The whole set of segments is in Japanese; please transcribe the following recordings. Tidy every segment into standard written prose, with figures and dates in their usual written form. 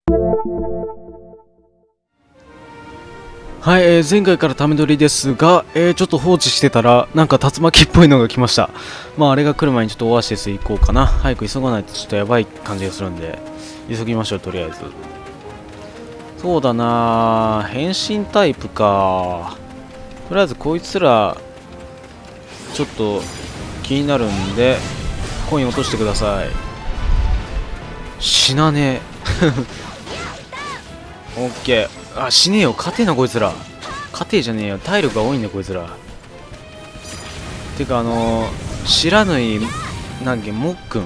はい、前回からため撮りですが、ちょっと放置してたら、なんか竜巻っぽいのが来ました。まあ、あれが来る前にちょっとオアシス行こうかな。早く急がないとちょっとやばい感じがするんで、急ぎましょう、とりあえず。そうだなぁ、変身タイプか。とりあえずこいつら、ちょっと気になるんで、コイン落としてください。死なねえ。オッケー。あ、死ねえよ。勝てえな、こいつら。勝てえじゃねえよ。体力が多いんだよ、こいつら。てか、知らぬい、なんけ、もっくん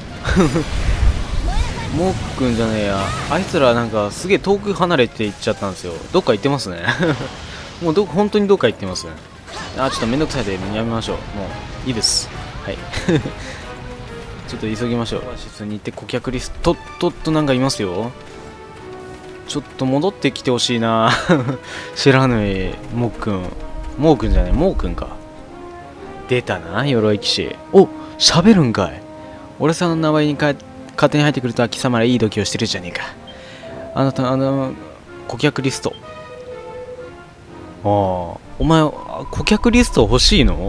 もっくんじゃねえや。あいつら、なんか、すげえ遠く離れていっちゃったんですよ。どっか行ってますね。もう本当にどっか行ってますね。あ、ちょっとめんどくさいでやめましょう。もう、いいです。はい。ちょっと急ぎましょう。オアシスに行って顧客リスト、なんかいますよ。ちょっと戻ってきてほしいな。知らぬい、もっくん。もうくんじゃない、もうくんか。出たな、鎧騎士。お、喋るんかい。俺さんの名前に勝手に入ってくるとは貴様らいい度胸してるじゃねえか。あなた、顧客リスト。ああ、お前、顧客リスト欲しいの？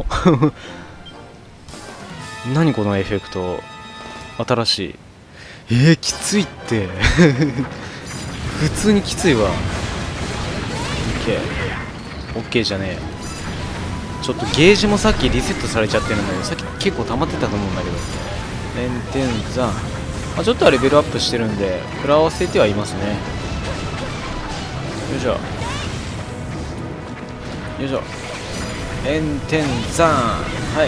何このエフェクト。新しい。きついって。普通にきついわ。オッケーじゃねえ。ちょっとゲージもさっきリセットされちゃってるんだけど、さっき結構溜まってたと思うんだけど。炎天山。まあ、ちょっとはレベルアップしてるんで、食らわせてはいますね。よいしょ。よいしょ。炎天山。はい。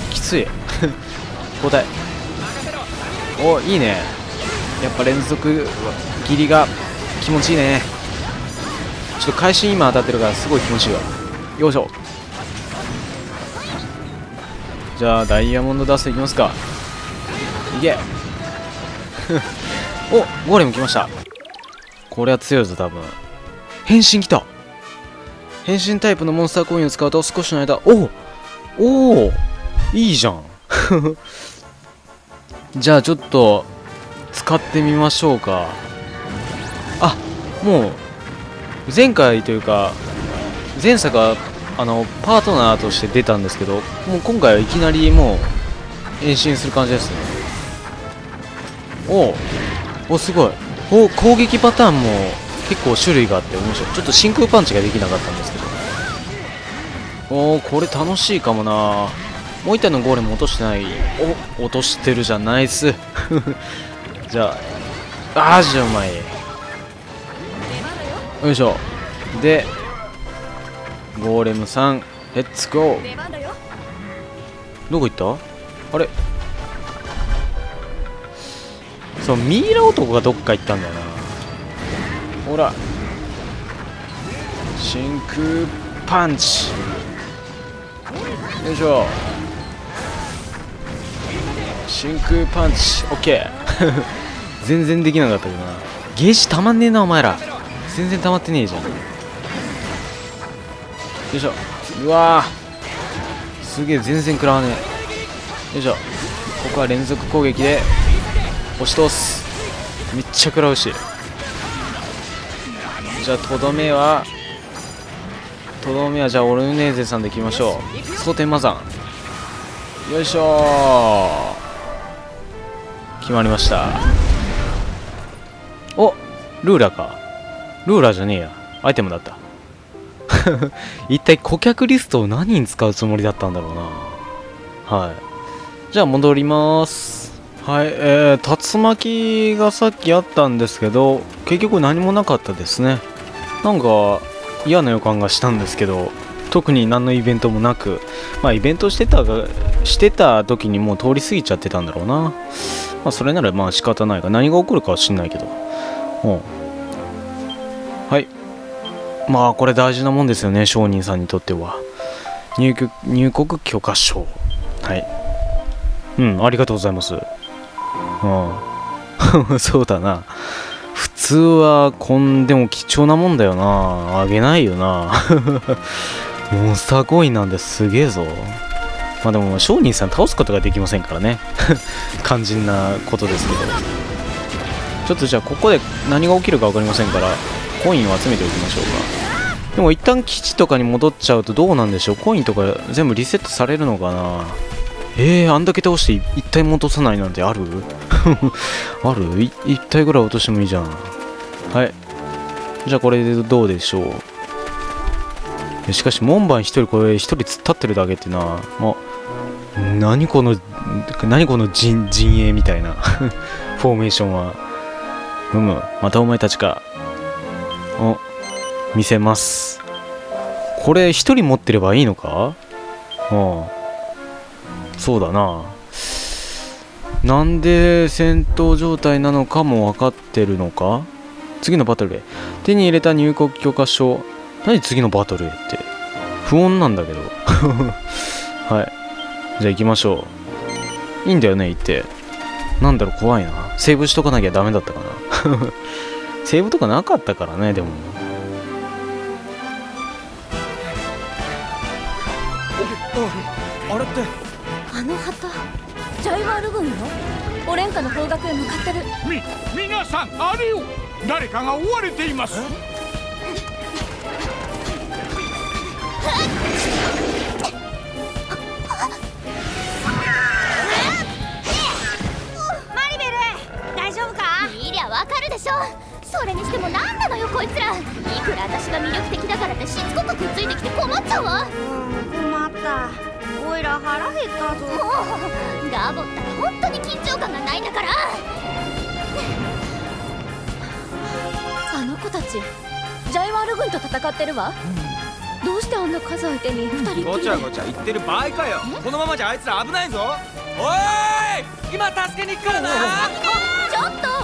きつい。交代。お、いいね。やっぱ連続切りが気持ちいいね。ちょっと会心今当たってるからすごい気持ちいいわ。よいしょ。じゃあダイヤモンドダストいきますか。いけ。お、ゴーレム来ました。これは強いぞ多分。変身来た。変身タイプのモンスターコインを使うと少しの間、おいいじゃん。じゃあちょっと使ってみましょうか。あ、もう前回というか前作はパートナーとして出たんですけど、もう今回はいきなりもう変身する感じですね。おすごい。攻撃パターンも結構種類があって面白い。ちょっと真空パンチができなかったんですけど、これ楽しいかもな。もう一体のゴーレム落としてない。落としてるじゃないっす。じゃあじゃあうまい。よいしょ。でゴーレムさんレッツゴー。どこ行った？あれ、そうミイラ男がどっか行ったんだよな。ほら真空パンチ。よいしょ。真空パンチ。オッケー。全然できなかったけどな。ゲージたまんねえなお前ら。全然たまってねえじゃん。よいしょ。うわーすげえ、全然食らわねえ。よいしょ。ここは連続攻撃で押し通す。めっちゃ食らうし。じゃあとどめはじゃあオルネーゼさんでいきましょう。蒼天魔山。よいしょー。決まりました。お、ルーラか。ルーラじゃねえや、アイテムだった。一体顧客リストを何に使うつもりだったんだろうな。はい。じゃあ戻ります。はい、竜巻がさっきあったんですけど、結局何もなかったですね。なんか嫌な予感がしたんですけど、特に何のイベントもなく、まあイベントしてた時にもう通り過ぎちゃってたんだろうな。まあそれならまあ仕方ないが、何が起こるかは知んないけど。はい。まあこれ大事なもんですよね、商人さんにとっては。入国許可証。はい。ありがとうございます。そうだな。普通はでも貴重なもんだよな。あげないよな。モンスターコインなんですげえぞ。まあでも商人さん倒すことができませんからね。肝心なことですけど。 ちょっとじゃあここで何が起きるか分かりませんからコインを集めておきましょうか。でも一旦基地とかに戻っちゃうとどうなんでしょう。コインとか全部リセットされるのかな。あんだけ倒して一体も落とさないなんてあるある一体ぐらい落としてもいいじゃん。はい、じゃあこれでどうでしょう。しかし門番これ一人突っ立ってるだけってな。何この陣営みたいなフォーメーションは。またお前たちか。見せます。これ一人持ってればいいのか。そうだな。なんで戦闘状態なのかも分かってるのか。次のバトルへ手に入れた入国許可証。何次のバトルへって不穏なんだけどはい、じゃあ行きましょう。いいんだよね行って。なんだろう、怖いな。セーブしとかなきゃダメだったかなセーブとかなかったからね。でもあれってあの旗ジャイワール軍よ。オレンカの方角へ向かってる。 皆さんあれよ、誰かが追われています。 マリベル大丈夫か。見りゃわかるでしょ。それにしても何なのよこいつら。いくら私が魅力的だからってしつこくくっついてきて困っちゃうわ。困った。おいら腹減ったぞ。もうガボったら本当に緊張感がないんだから。あの子たちジャイワール軍と戦ってるわ。どうしてあんな数相手に2人っきりで。 ごちゃごちゃ言ってる場合かよ。このままじゃあいつら危ないぞ。おい今助けに行くからな。 ちょっと、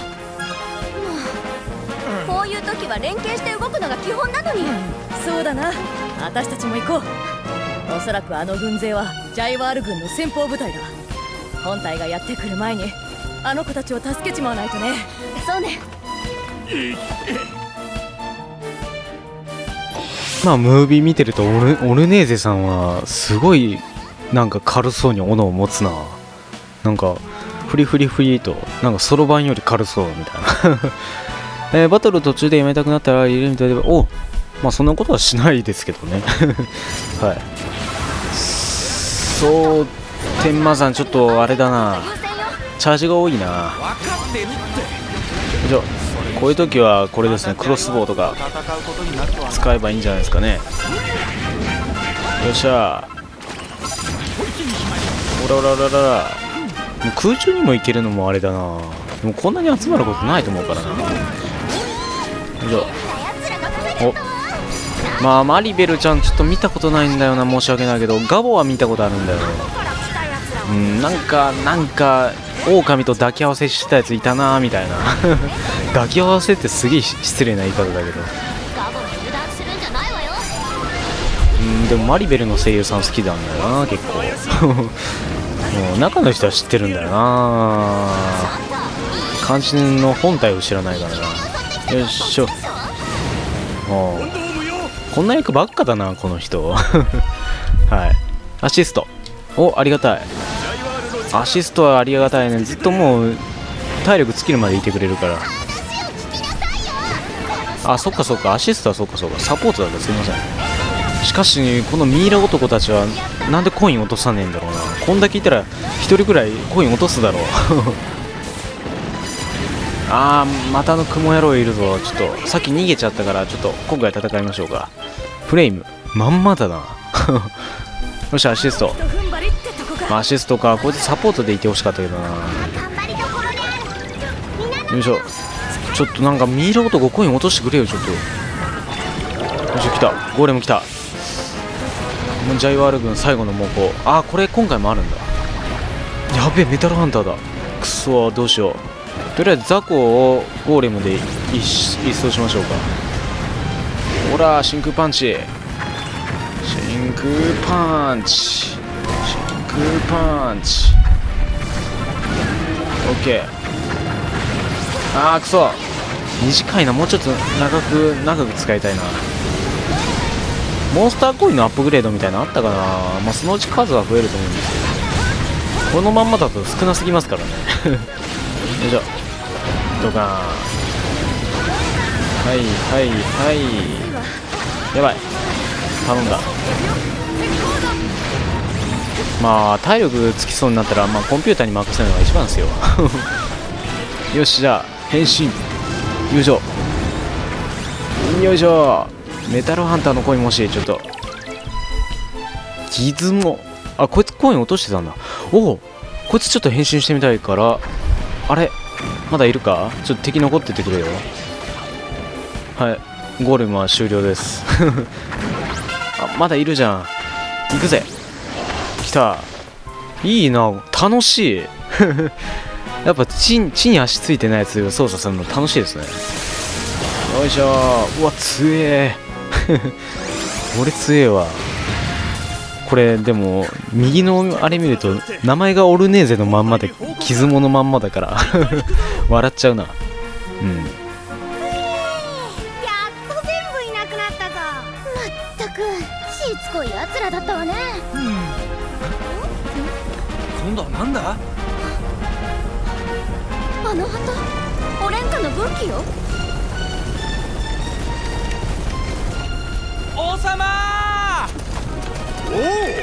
こういう時は連携して動くのが基本なのに。 そうだな、私たちも行こう。おそらくあの軍勢はジャイワール軍の先鋒部隊だ。本隊がやってくる前にあの子たちを助けちまわないとね。 そうね。 ムービー見てるとオルネーゼさんはすごいなんか軽そうに斧を持つな。なんかフリフリフリとなんかそろばんより軽そうみたいなバトル途中でやめたくなったら入れるみたいで、そんなことはしないですけどねはい。そう天魔山ちょっとあれだな、チャージが多いな。 分かってるって。 じゃあこういう時はこれですね、クロスボウとか使えばいいんじゃないですかね。よっしゃー。おらおらおららら。もう空中にも行けるのもあれだな。でもこんなに集まることないと思うからな。じゃあマリベルちゃんちょっと見たことないんだよな。申し訳ないけどガボは見たことあるんだよ。なんか狼と抱き合わせしたやついたなみたいな抱き合わせってすげえ失礼な言い方だけど。でもマリベルの声優さん好きなんだよな結構もう中の人は知ってるんだよな。肝心の本体を知らないからな。よいしょ。こんな役ばっかだなこの人はい。アシストありがたい。アシストはありがたいね。ずっともう体力尽きるまでいてくれるから。そっかアシストはそっかサポートだった。すいません。しかしこのミイラ男たちはなんでコイン落とさねえんだろうな。こんだけいたら1人くらいコイン落とすだろうまた雲野郎いるぞ。ちょっとさっき逃げちゃったからちょっと今回戦いましょうか。フレイムまんまだなよしアシスト。アシストか。こいつサポートでいてほしかったけどな。よいしょ。ちょっとなんかミイラ男コイン落としてくれよちょっと。よし来た。ゴーレム来た。ジャイワール軍最後の猛攻。これ今回もあるんだ。やべえメタルハンターだ。くそどうしよう。とりあえずザコをゴーレムで一掃しましょうか。ほら真空パンチ真空パンチ真空パンチ。オッケー。くそ短いな。もうちょっと長く使いたいな。モンスターコインのアップグレードみたいなのあったかな。そのうち数は増えると思うんですけどこのまんまだと少なすぎますからねよいしょ。 ドカン。はいはいはい。やばい、頼んだ。まあ体力つきそうになったら、まあ、コンピューターに任せるのが一番ですよ。よし、じゃあ変身。よいしょよいしょ。メタルハンターのコイン欲しい。ちょっとギズモ。あ、こいつコイン落としてたんだ。おお、こいつちょっと変身してみたいから。あれ、まだいるか。ちょっと敵残っててくれよ。はい、ゴーレムは終了です。あ、まだいるじゃん。行くぜ。来た。いいな、楽しい。やっぱ地に足ついてないやつ操作するの楽しいですね。よいしょ。うわ、強え。俺強えわ。これでも右のあれ見ると名前がオルネーゼのまんまで傷物のまんまだから笑っちゃうな。うん。 やっと全部いなくなったぞ。まったくしつこいやつらだったわね。 今度はなんだ。 あの旗、オレンカの武器よ。 王様。 お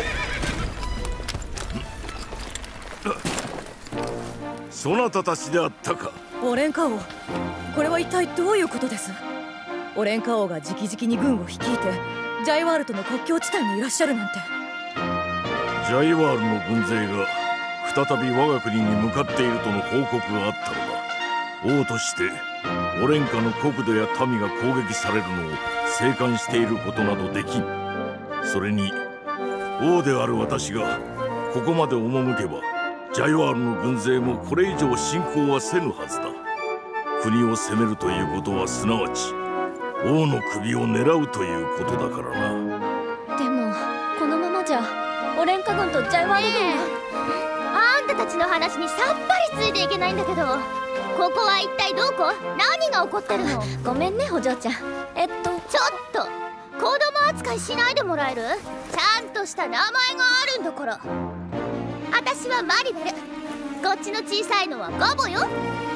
お、そなたたちであったか。 オレンカ王、これは一体どういうことです。オレンカ王が直々に軍を率いてジャイワールとの国境地帯にいらっしゃるなんて。 ジャイワールの軍勢が再び我が国に向かっているとの報告があったのだ。王としてオレンカの国土や民が攻撃されるのを静観していることなどできん。それに王である私がここまで赴けばジャイワールの軍勢もこれ以上侵攻はせぬはずだ。国を攻めるということはすなわち王の首を狙うということだからな。 でもこのままじゃオレンカ軍とジャイワール軍が、あんたたちの話にさっぱりついていけないんだけど、ここは一体どこ？何が起こってるの？ごめんねお嬢ちゃん。ちょっと子供扱いしないでもらえる？ちゃんとした名前があるんだから。私はマリベル。こっちの小さいのはガボよ。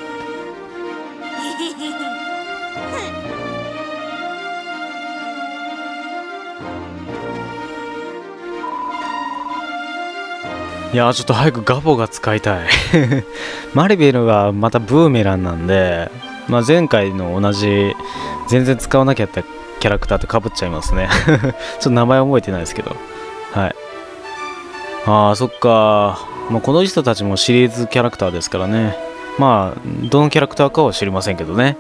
いやー、ちょっと早くガボが使いたい。マリベルはまたブーメランなんで、まあ、前回の同じ全然使わなきゃったキャラクターとかぶっちゃいますね。ちょっと名前覚えてないですけど。はい。ああ、そっか。まあ、この人たちもシリーズキャラクターですからね。まあ、どのキャラクターかは知りませんけどね。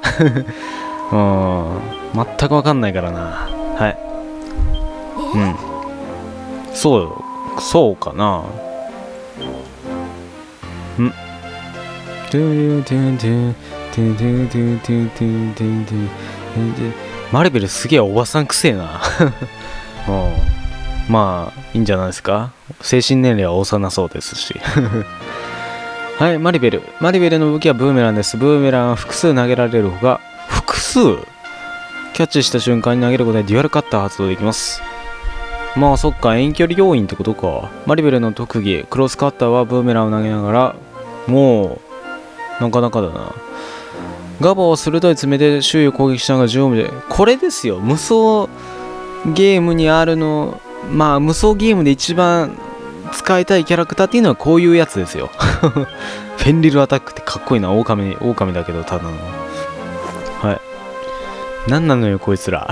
全くわかんないからな。はい。うん。そうかな。マリベルすげえおばさんくせえな。まあいいんじゃないですか。精神年齢は幼そうですし。はい、マリベルの武器はブーメランです。ブーメランは複数投げられるほか、複数キャッチした瞬間に投げることでデュアルカッター発動できます。まあそっか、遠距離要因ってことか。マリベルの特技クロスカッターはブーメランを投げながら、もうなかなかだな。ガボは鋭い爪で周囲を攻撃しながら縦横無尽。これですよ、無双ゲームにあるの。まあ無双ゲームで一番使いたいキャラクターっていうのはこういうやつですよ。フェンリルアタックってかっこいいな。狼だけどただの。はい。何なのよこいつら。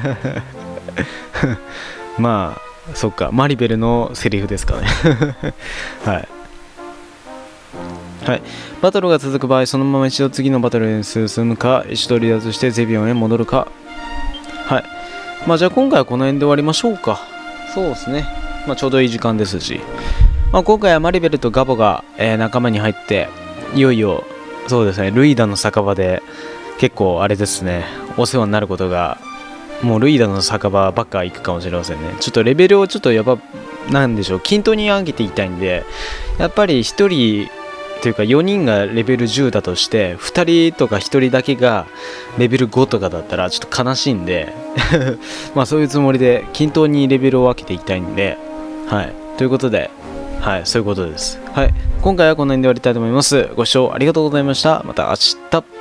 まあそっか、マリベルのセリフですかね。はい。はい、バトルが続く場合、そのまま一度次のバトルに進むか、一度離脱してゼビオンへ戻るか。はい。まあじゃあ今回はこの辺で終わりましょうか。そうですね。まあちょうどいい時間ですし。まあ今回はマリベルとガボが、仲間に入って、いよいよ、そうですね、ルイダの酒場で結構あれですね、お世話になることが、もうルイダの酒場ばっか行くかもしれませんね。ちょっとレベルをちょっとなんでしょう、均等に上げていきたいんで、やっぱり1人、というか4人がレベル10だとして2人とか1人だけがレベル5とかだったらちょっと悲しいんでまあそういうつもりで均等にレベルを分けていきたいんで、はいということで、はいそういうことです。はい、今回はこの辺で終わりたいと思います。ご視聴ありがとうございました。また明日。